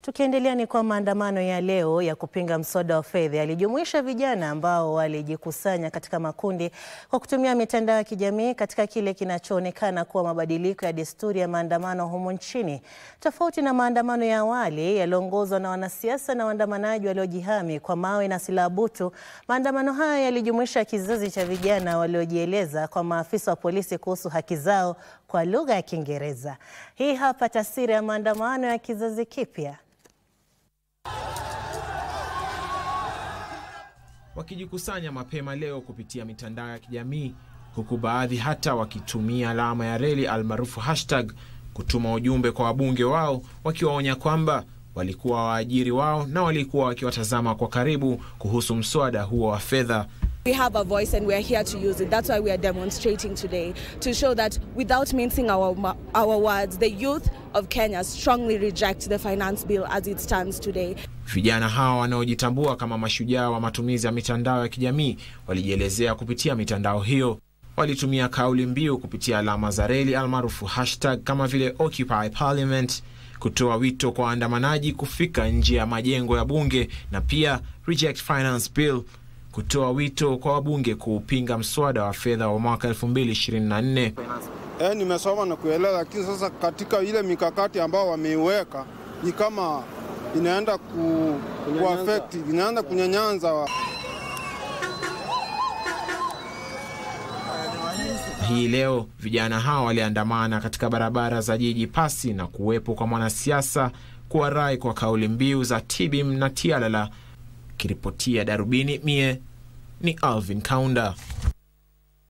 Tukiendelea ni kwa maandamano ya leo ya kupinga mswada wa fedha yalijumuisha vijana ambao walijikusanya katika makundi kwa kutumia mitandao ya kijamii katika kile kinachoonekana kuwa mabadiliko ya desturi ya maandamano humu nchini. Tofauti na maandamano ya awali yaliyoongozwa na wanasiasa na waandamanaji waliojihami kwa mawe na silaha butu, maandamano haya yalijumuisha kizazi cha vijana waliojieleza kwa maafisa wa polisi kuhusu haki zao kwa lugha ya Kiingereza. Hii hapa taswira ya maandamano ya kizazi kipya. Wakijikusanya mapema leo kupitia mitandao ya kijamii, huku baadhi hata wakitumia alama ya reli almaarufu hashtag kutuma ujumbe kwa wabunge wao wakiwaonya kwamba walikuwa waajiri wao na walikuwa wakiwatazama kwa karibu kuhusu mswada huo wa fedha. We have a voice and we are here to use it. That's why we are demonstrating today, to show that without mincing our words, the youth of Kenya strongly reject the finance bill as it stands today. Vijana hawa wanaojitambua kama mashujaa wa matumizi ya mitandao ya kijamii walijielezea kupitia mitandao hiyo. Walitumia kauli mbiu kupitia alama za reli almaarufu hashtag kama vile Occupy Parliament, kutoa wito kwa waandamanaji kufika nje ya majengo ya bunge, na pia Reject Finance Bill, kutoa wito kwa wabunge kuupinga mswada wa fedha wa mwaka 2024. Nimesoma na kuelewa, lakini sasa katika ile mikakati ambao wameiweka ni kama inaenda affect, inaenda kunyanyanza. Hii leo vijana hao waliandamana katika barabara za jiji pasi na kuwepo kwa mwanasiasa kuwarai kwa kauli mbiu za Tibim na Tialala. Kiripotia Darubini, mie ni Alvin Kaunda.